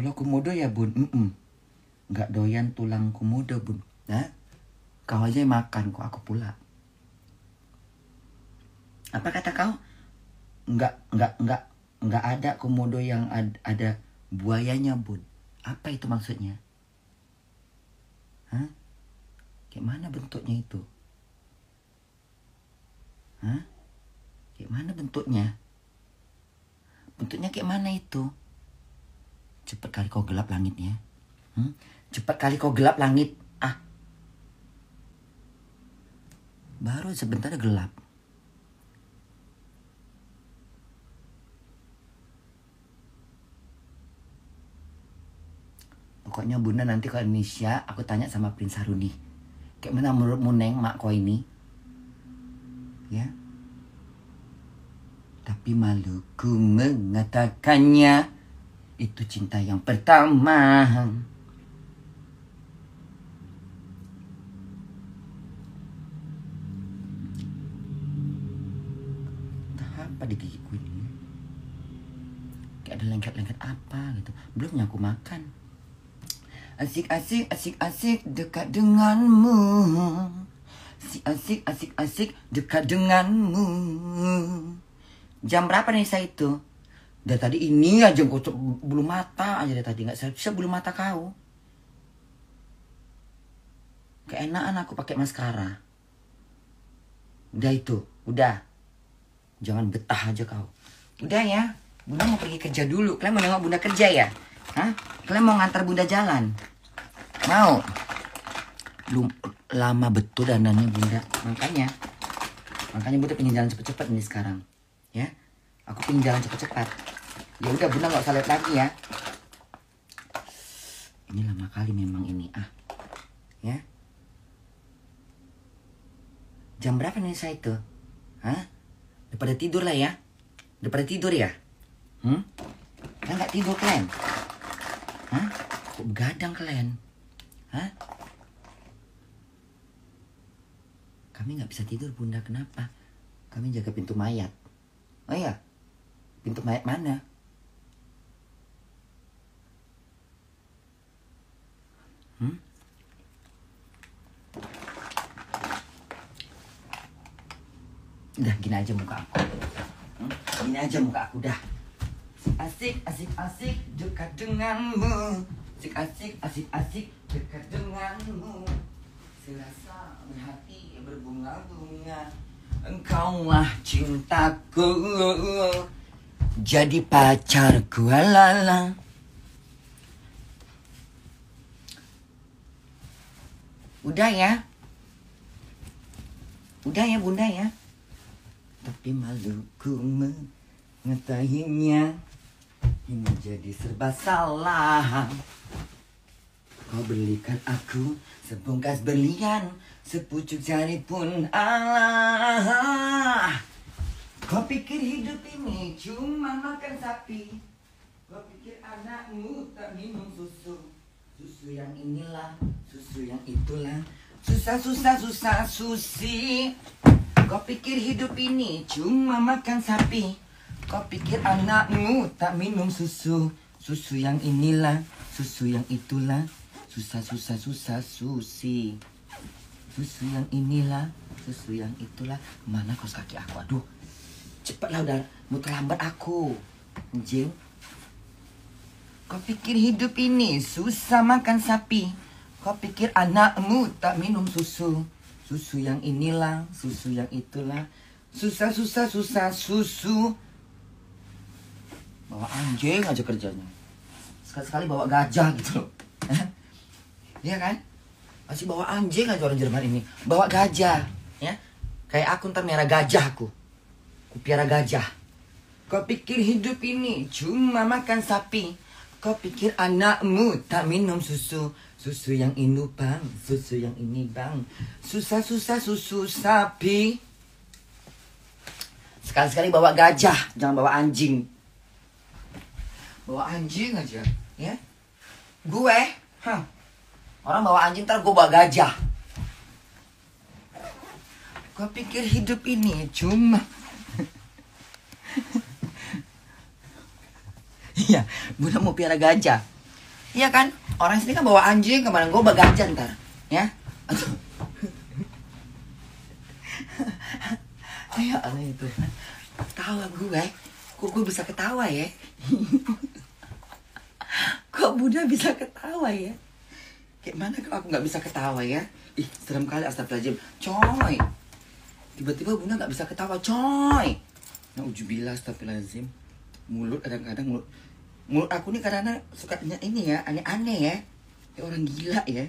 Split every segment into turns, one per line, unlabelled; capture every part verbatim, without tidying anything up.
Kalau komodo ya bun, mm -mm. Nggak doyan tulang komodo bun. Nah, kau aja yang makan kok, aku pula. Apa kata kau? Nggak, nggak, nggak, nggak ada komodo yang ad, ada buayanya bun. Apa itu maksudnya? Hah? Kayak mana bentuknya itu? Hah? Kayak mana bentuknya? Bentuknya kayak mana itu? Cepat kali kau gelap langitnya. Hmm? Cepat kali kau gelap langit. Ah. Baru sebentar gelap. Pokoknya bunda nanti ke Indonesia, aku tanya sama Prince Haruni. Kayak mana menurutmu Neng, mak kau ini? Ya. Tapi maluku mengatakannya. Itu cinta yang pertama. Entah apa di gigiku ini. Kayak ada lengket-lengket apa gitu. Belum aku makan. Asik-asik, asik-asik dekat denganmu. Asik, asik, asik dekat denganmu. Jam berapa nih saya itu? Dari tadi ini aja kau bulu mata aja dari tadi. Nggak bisa bulu mata kau. Keenaan aku pakai maskara. Udah itu, udah. Jangan betah aja kau. Udah ya, bunda mau pergi kerja dulu. Kalian mau nengok bunda kerja ya? Hah? Kalian mau ngantar bunda jalan? Mau? Belum lama betul dandannya bunda. Makanya, makanya bunda pengen jalan cepet-cepet nih sekarang. Ya, aku pengen jalan cepet-cepet. Ya udah bunda nggak usah lihat lagi ya. Ini lama kali memang ini ah. Ya. Jam berapa nih saya itu? Hah? Udah pada tidur lah ya? Udah pada tidur ya? Hmm? Kan nggak tidur kalian? Hah? Kok begadang kalian? Hah? Kami nggak bisa tidur bunda, kenapa? Kami jaga pintu mayat. Oh iya? Pintu mayat mana? Hmm? Udah gini aja muka aku. Hmm? Gini aja muka aku dah. Asik, asik, asik dekat denganmu. Asik, asik, asik, asik dekat denganmu. Serasa berhati berbunga-bunga. Engkaulah cintaku. Jadi pacarku alala. Udah ya. Udah ya bunda ya. Tapi maluku mengetahuinya. Ini jadi serba salah. Kau belikan aku sebungkas berlian, sepucuk jari pun alah. Kau pikir hidup ini cuma makan sapi. Kau pikir anakmu tak minum susu. Susu yang inilah, susu yang itulah. Susah, susah, susah, susi. Kau pikir hidup ini cuma makan sapi. Kau pikir anakmu tak minum susu. Susu yang inilah, susu yang itulah. Susah, susah, susah, susi. Susu yang inilah, susu yang itulah. Mana kaos kaki aku? Aduh, cepatlah udah mau terlambat aku. Anjing. Kau pikir hidup ini susah makan sapi. Kau pikir anakmu tak minum susu. Susu yang inilah, susu yang itulah. Susah, susah, susah, susu. Bawa anjing aja kerjanya. Sekali-sekali bawa gajah gitu loh. Iya kan? Masih bawa anjing aja orang Jerman ini. Bawa gajah. Ya. Kayak aku ntar merah gajah aku. Aku piara gajah. Kau pikir hidup ini cuma makan sapi. Kau pikir anakmu tak minum susu. Susu yang ini bang, susu yang ini bang. Susah-susah susu sapi. Sekali-sekali bawa gajah, jangan bawa anjing. Bawa anjing aja, ya. Gue, huh. Orang bawa anjing ntar gue bawa gajah. Kau pikir hidup ini cuma... Iya, Bunda mau piara gajah. Iya kan? Orang sini kan bawa anjing kemana, gue bagajan ntar. Ya? Ayo Allah itu. Tawa gue. Kok gue bisa ketawa ya? Kok Bunda bisa ketawa ya? Kayak mana kalau aku nggak bisa ketawa ya? Ih, serem kali, astagfirullahaladzim. Coy. Tiba-tiba Bunda nggak bisa ketawa, coy. Nauzubillah, astagfirullahaladzim. Mulut kadang-kadang mulut mulut aku nih kadang-kadang suka ini ya, aneh-aneh ya. Kayak orang gila ya.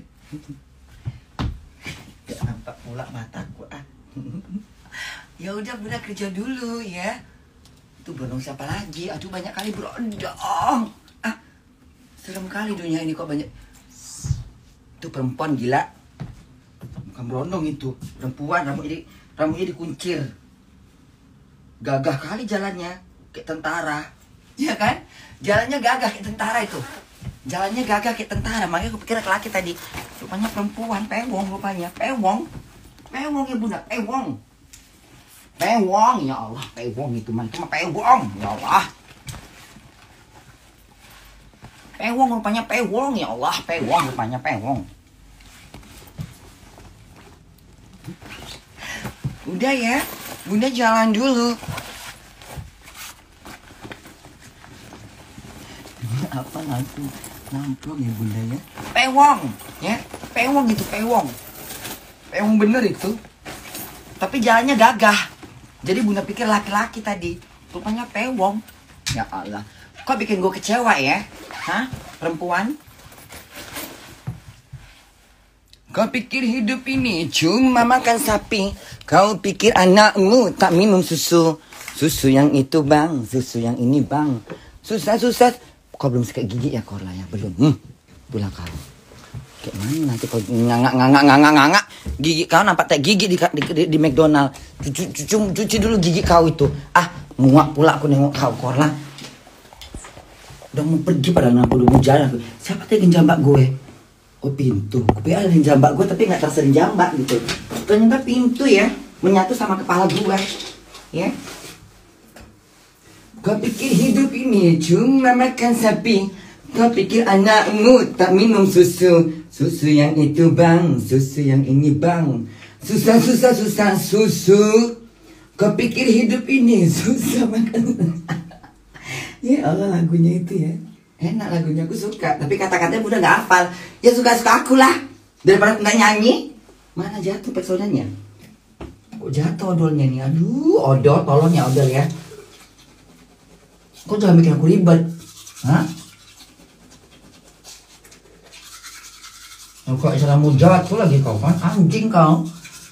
Gak nampak pula mataku ah. Ya udah Bunda kerja dulu ya. Itu berondong siapa lagi? Aduh banyak kali berondong. Ah, serem kali dunia ini kok banyak. Itu perempuan gila. Bukan berondong itu, perempuan rambut jadi rambutnya dikuncir. Gagah kali jalannya, kayak tentara. Ya kan? Jalannya gagah kayak tentara itu. Jalannya gagah kayak tentara, makanya aku pikir laki tadi. Rupanya perempuan, pewong rupanya, pewong. Pewong ya Bunda, pewong. Pewong, ya Allah, pewong itu man, cuma pewong, ya Allah. Pewong rupanya pewong, ya Allah, pewong rupanya pewong. Udah ya, Bunda jalan dulu. Ini apa langsung namplok ya Bunda ya? Pewong, ya, pewong itu pewong. Pewong bener itu. Tapi jalannya gagah. Jadi Bunda pikir laki-laki tadi, rupanya pewong. Ya Allah, kok bikin gue kecewa ya? Hah, perempuan? Kau pikir hidup ini cuma makan sapi. Kau pikir anakmu tak minum susu. Susu yang itu bang, susu yang ini bang. Susah-susah. Kau belum sikat gigi ya Korla ya? Belum. Hmm, pulang kau. Kayak mana nanti kau ngangak-ngangak-ngangak-ngangak. Gigi kau nampak tak gigi di, di, di, di McDonald. Cuci, cuci, cuci dulu gigi kau itu. Ah, muak pula aku nengok kau Korla. Udah mau pergi pada nampak udah mau jalan. Siapa tadi jambak gue? Oh pintu, gue ada yang jambak gue tapi nggak terasa jambak gitu. Ternyata pintu ya, menyatu sama kepala gue, ya. Kau pikir hidup ini cuma makan sapi. Kau pikir anakmu tak minum susu. Susu yang itu bang, susu yang ini bang. Susah, susah, susah, susu. Kau pikir hidup ini susah makan. Ya Allah lagunya itu ya. Enak lagunya, aku suka. Tapi kata-katanya Bunda gak hafal. Ya suka-suka aku lah. Daripada aku gak nyanyi. Mana jatuh personanya? Kok jatuh odolnya nih? Aduh, odol, tolong ya odol ya. Kok jangan bikin aku ribet? Hah? Oh, kok cara mau jatuh lagi kau kan? Anjing kau.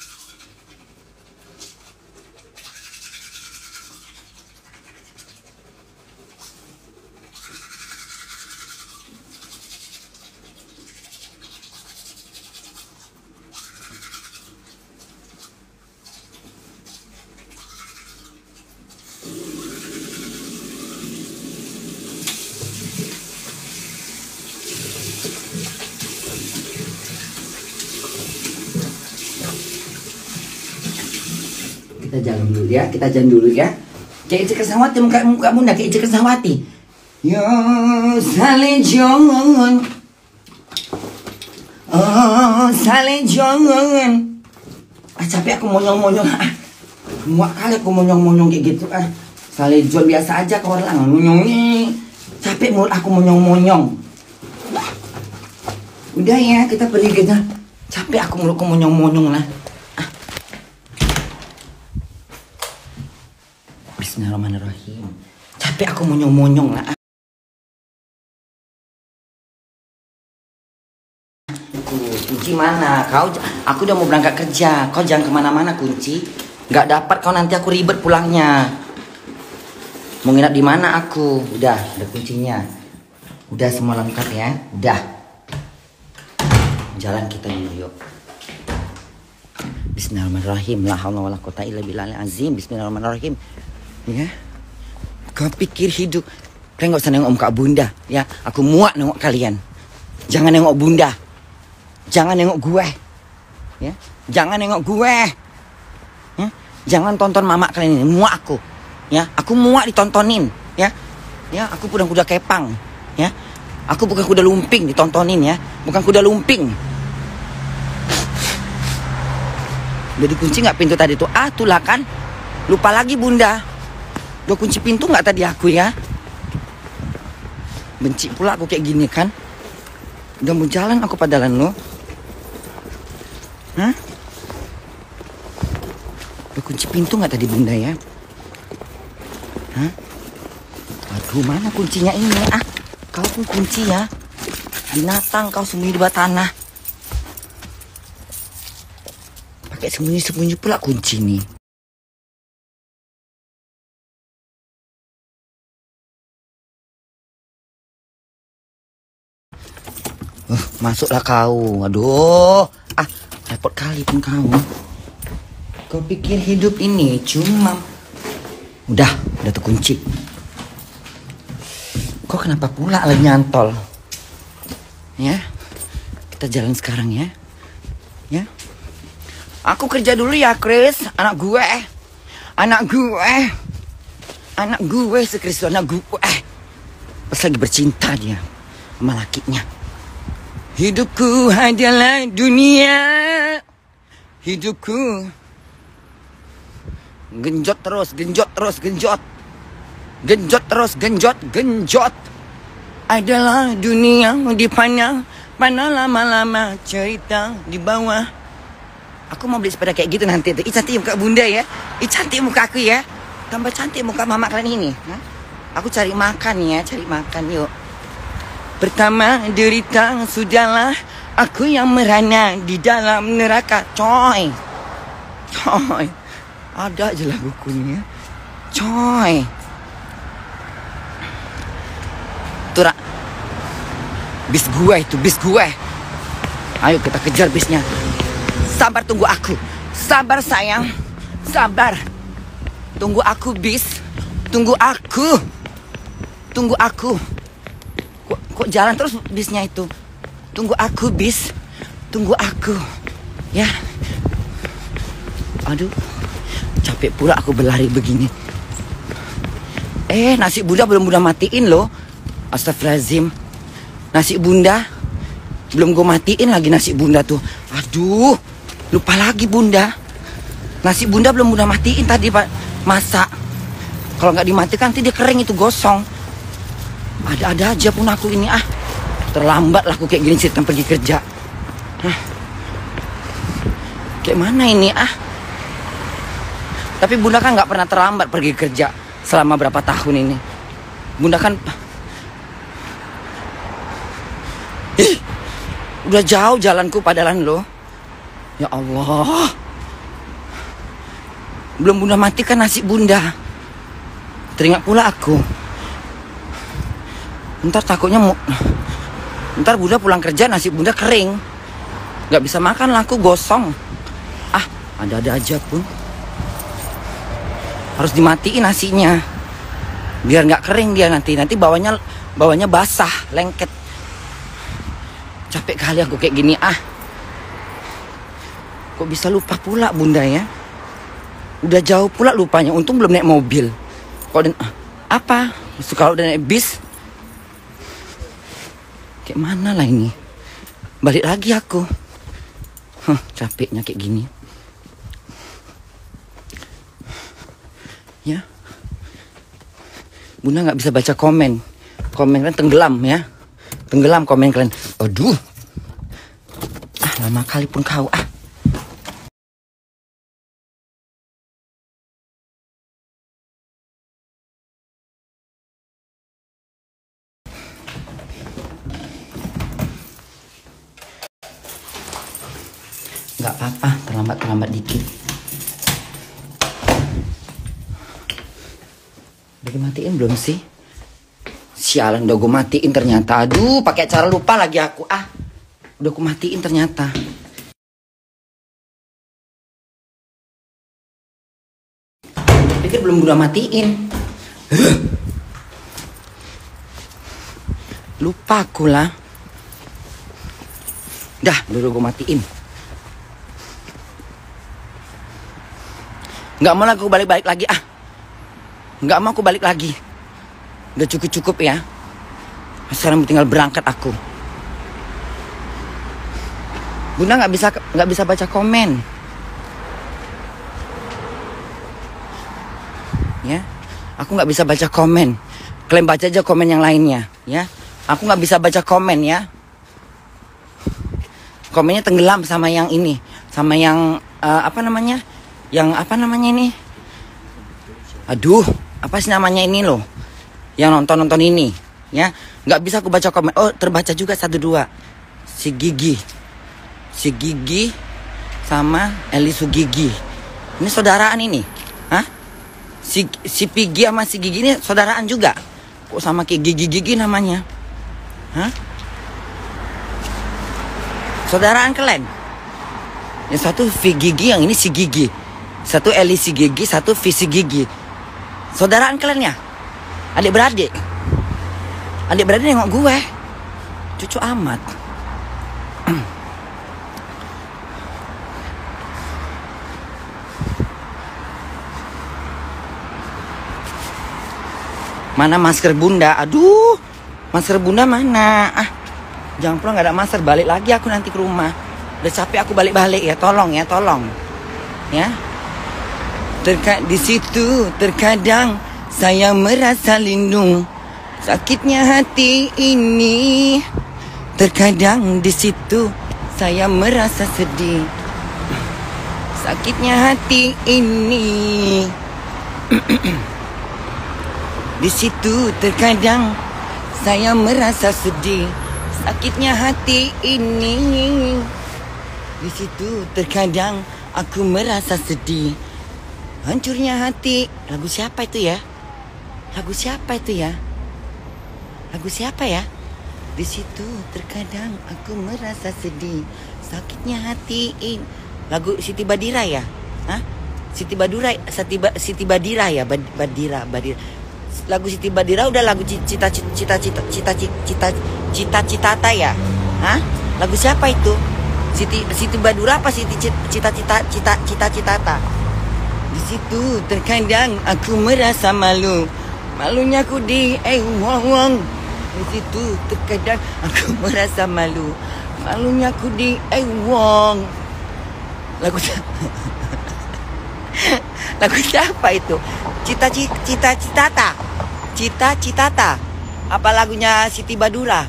Kita jalan dulu ya, kita jalan dulu ya. Kayak Ica Krisnawati, muka, muka Bunda kayak Ica Krisnawati. Yo sale jangan, oh sale jangan. Ah capek aku monyong-monyong. Ah, muak kali aku monyong-monyong kayak gitu. Ah sale jangan biasa aja kau orang monyong. Capek mulut aku monyong-monyong. Udah ya, kita pergi ke jalan. Capek aku mulutku monyong-monyong lah. Bismillahirrahmanirrahim. Capek aku monyong-monyong lah. Kunci mana? Kau, aku udah mau berangkat kerja. Kau jangan kemana-mana kunci. Gak dapat kau nanti aku ribet pulangnya. Mau nginap di mana aku? Udah, ada kuncinya. Udah semua lengkap ya. Udah. Jalan kita dulu yuk. Bismillahirrahmanirrahim. La haula wala quwata illa billahil azim. Bismillahirrahmanirrahim. Ya, kau pikir hidup. Kalian gak usah nengok muka Bunda. Ya, aku muak nengok kalian. Jangan nengok Bunda. Jangan nengok gue. Ya, jangan nengok gue. Ya, jangan tonton mama kalian ini. Muak aku. Ya, aku muak ditontonin. Ya, ya, aku udah udah kepang. Ya, Aku bukan kuda lumping ditontonin ya. Bukan kuda lumping. Udah dikunci nggak pintu tadi tuh? Ah, tulah kan. Lupa lagi bunda. Udah kunci pintu nggak tadi aku ya? Benci pula aku kayak gini kan. Udah mau jalan aku padalan lo. Hah? Udah kunci pintu nggak tadi bunda ya? Hah? Aduh, mana kuncinya ini? Ah, kau pun kunci ya. Binatang kau sembunyi di bawah tanah. Pakai sembunyi-sembunyi pula kunci nih. Uh, masuklah kau. Aduh. Ah, repot kali pun kau. Kau pikir hidup ini cuma... Udah, udah terkunci. Kok kenapa pula lagi nyantol? Ya, kita jalan sekarang ya. Ya. Aku kerja dulu ya, Chris. Anak gue. Anak gue. Anak gue, si Chris, anak gue. Pas lagi bercinta dia sama lakinya. Hidupku adalah dunia. Hidupku. Genjot terus, genjot terus, genjot. Genjot terus, genjot, genjot. Adalah dunia di panah. Panah lama-lama cerita di bawah. Aku mau beli sepeda kayak gitu nanti. Ih, cantik muka bunda ya. Ih, cantik muka aku ya. Tambah cantik muka mama kalian ini. Hah? Aku cari makan ya, cari makan yuk. Pertama derita sudahlah. Aku yang merana di dalam neraka. Coy. Coy. Ada aja lah bukunya. Coy. Turak. Bis gue itu, bis gue. Ayo kita kejar bisnya. Sabar, tunggu aku. Sabar sayang. Sabar. Tunggu aku bis. Tunggu aku. Tunggu aku. Kok, kok jalan terus bisnya itu? Tunggu aku bis. Tunggu aku. Ya. Aduh. Capek pula aku berlari begini. Eh, nasi bunda belum bunda matiin loh. Astagfirullahaladzim. Nasi bunda belum gue matiin lagi nasi bunda tuh. Aduh, lupa lagi bunda. Nasi bunda belum bunda matiin tadi pak masak. Kalau nggak dimatikan nanti dia kering itu gosong. Ada-ada aja pun aku ini ah. Terlambat lah aku kayak gini cerita pergi kerja. Hah. Kayak mana ini ah? Tapi bunda kan nggak pernah terlambat pergi kerja selama berapa tahun ini. Bunda kan, ih, udah jauh jalanku padalan lo. Ya Allah, belum bunda matikan nasi bunda. Teringat pula aku. Ntar takutnya mau, ntar bunda pulang kerja nasi bunda kering, nggak bisa makan lah aku gosong. Ah, ada-ada aja pun. Harus dimatiin nasinya biar nggak kering dia nanti nanti bawahnya bawahnya basah lengket. Capek kali aku kayak gini ah. Kok bisa lupa pula bunda ya? Udah jauh pula lupanya. Untung belum naik mobil. Kok dan apa? Kalau udah naik bis kayak mana lah ini? Balik lagi aku. Huh, capeknya kayak gini. Ya, bunda nggak bisa baca komen, komen kan tenggelam ya, tenggelam komen kalian. Aduh, ah lama kali pun kau ah. Nggak apa-apa, terlambat terlambat dikit. Udah dimatiin belum sih? Sialan, udah gue matiin ternyata. Aduh, pakai cara lupa lagi aku. Ah, udah gue matiin ternyata. Pikir belum udah matiin. Lupa aku lah. Dah, udah gue matiin. Nggak mau lah aku balik-balik lagi ah. Nggak mau aku balik lagi. Udah cukup-cukup ya. Sekarang tinggal berangkat aku. Bunda nggak bisa nggak bisa baca komen. Ya, aku nggak bisa baca komen. Kalian baca aja komen yang lainnya, ya. Aku nggak bisa baca komen, ya. Komennya tenggelam sama yang ini, sama yang uh, apa namanya, yang apa namanya ini. Aduh, apa sih namanya ini loh, yang nonton nonton ini, ya. Nggak bisa aku baca komen. Oh, terbaca juga satu dua. Si Gigi, si Gigi sama Eli Sugigi. Ini saudaraan ini, hah? Si si Pigi sama si Gigi ini saudaraan juga. Kok sama kayak Gigi-Gigi namanya? Hah? Saudaraan kalian? Yang satu V Gigi, yang ini si Gigi. Satu Eli si Gigi, satu V si Gigi. Saudaraan kalian ya? Adik beradik. Adik beradik nengok gue. Cucu amat. Mana masker bunda? Aduh, masker bunda mana? Ah, jangan pulang, nggak ada masker. Balik lagi aku nanti ke rumah. Udah capek aku balik-balik ya. Tolong ya, tolong. Ya. Terka di situ terkadang saya merasa lindung. Sakitnya hati ini. Terkadang di situ saya merasa sedih. Sakitnya hati ini. Di situ terkadang saya merasa sedih. Sakitnya hati ini. Di situ terkadang aku merasa sedih. Hancurnya hati. Lagu siapa itu ya? Lagu siapa itu ya? Lagu siapa ya? Di situ terkadang aku merasa sedih. Sakitnya hati ini. Lagu Siti Badira ya? Hah? Siti Badura, Siti, Siti Badira ya? Bad, Badira, Badira. Lagu Siti Badira udah lagu cita cita cita cita cita cita cita cita ya? Hah? Lagu siapa itu? Siti Siti Badura apa Siti cita cita cita cita cita ta? Di situ terkadang aku merasa malu. Malunya aku di eh wong wong. Di situ terkadang aku merasa malu. Malunya aku di eh wong. Lagu Lagu siapa itu? Cita cita cita cita ta? Cita Citata. Apa lagunya Siti Badura?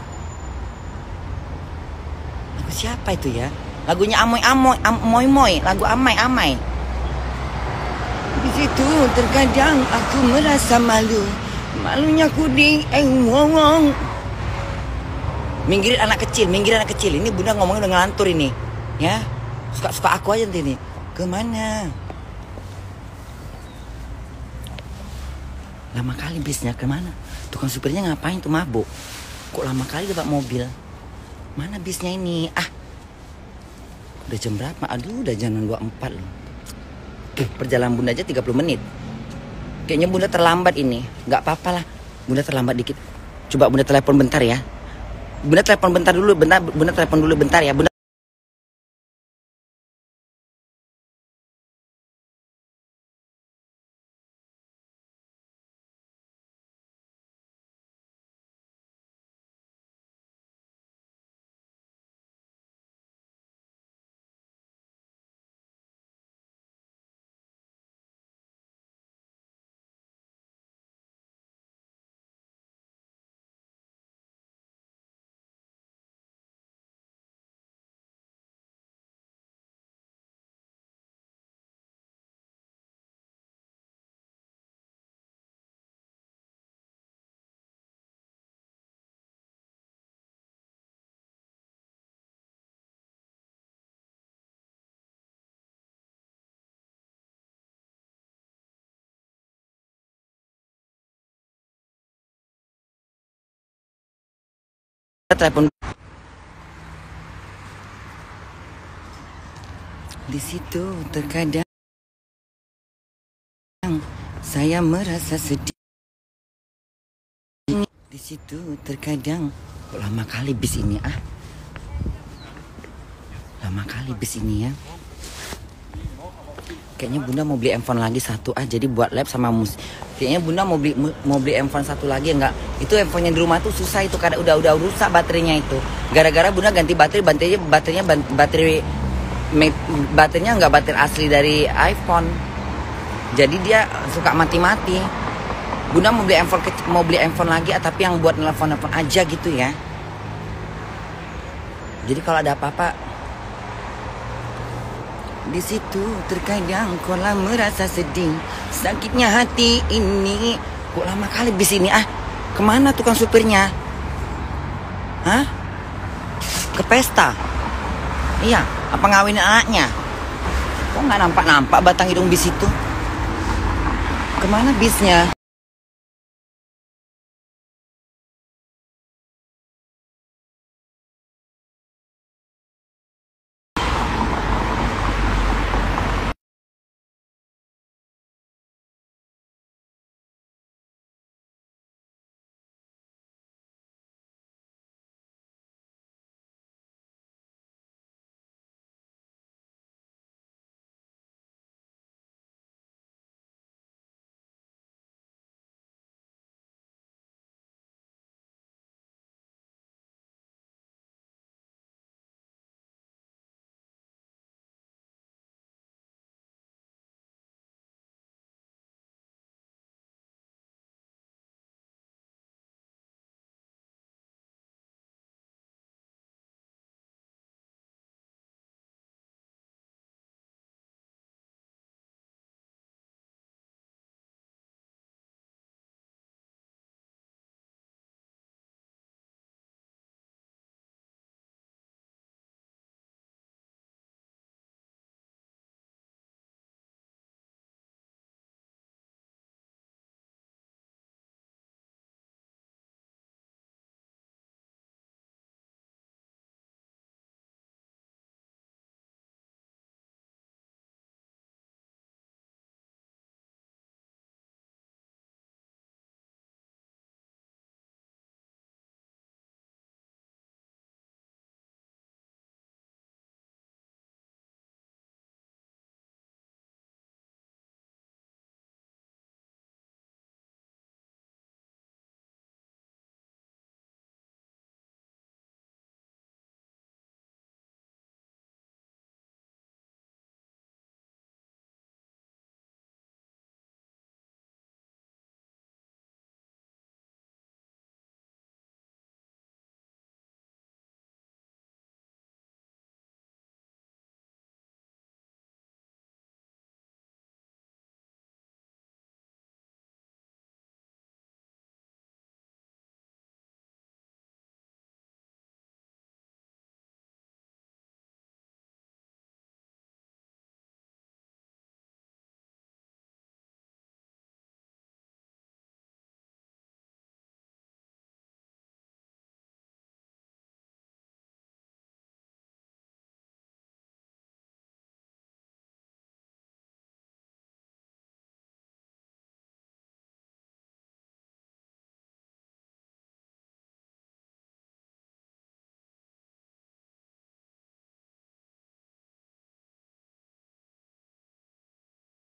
Lagu siapa itu ya? Lagunya Amoy Amoy Amoy Moy, lagu Amai Amai. Di situ terkadang aku merasa malu. Malunya ku di eh ngomong. Minggirin anak kecil, minggirin anak kecil. Ini bunda ngomongnya udah ngelantur ini. Ya. Suka-suka aku aja nanti nih. Kemana? Lama kali bisnya kemana? Tukang supirnya ngapain tuh mabuk? Kok lama kali dapat mobil? Mana bisnya ini? Ah, udah jam berapa? Aduh, udah jam dua puluh empat loh. Tuh, perjalanan bunda aja tiga puluh menit. Kayaknya bunda terlambat ini. Gak apa-apa lah, bunda terlambat dikit. Coba bunda telepon bentar ya. Bunda telepon bentar dulu, bentar. Bunda telepon dulu bentar ya. Bunda telepon. Di situ terkadang saya merasa sedih. Di situ terkadang kok lama kali bis ini ah. Lama kali bis ini ya. Kayaknya Bunda mau beli handphone lagi satu ah, jadi buat lab sama mus. Kayaknya Bunda mau beli mau beli handphone satu lagi enggak? Itu handphonenya di rumah tuh susah itu karena udah udah rusak baterainya itu. Gara-gara Bunda ganti baterai, baterainya baterainya baterai baterainya enggak baterai asli dari iPhone. Jadi dia suka mati-mati. Bunda mau beli handphone mau beli handphone lagi ah, tapi yang buat nelpon-nelpon aja gitu ya. Jadi kalau ada apa-apa di situ terkadang kau lah merasa sedih, sakitnya hati ini. Kok lama kali bis ini ah? Kemana tukang supirnya? Hah? Ke pesta? Iya, apa ngawinin anaknya? Kok nggak nampak-nampak batang hidung bis itu? Kemana bisnya?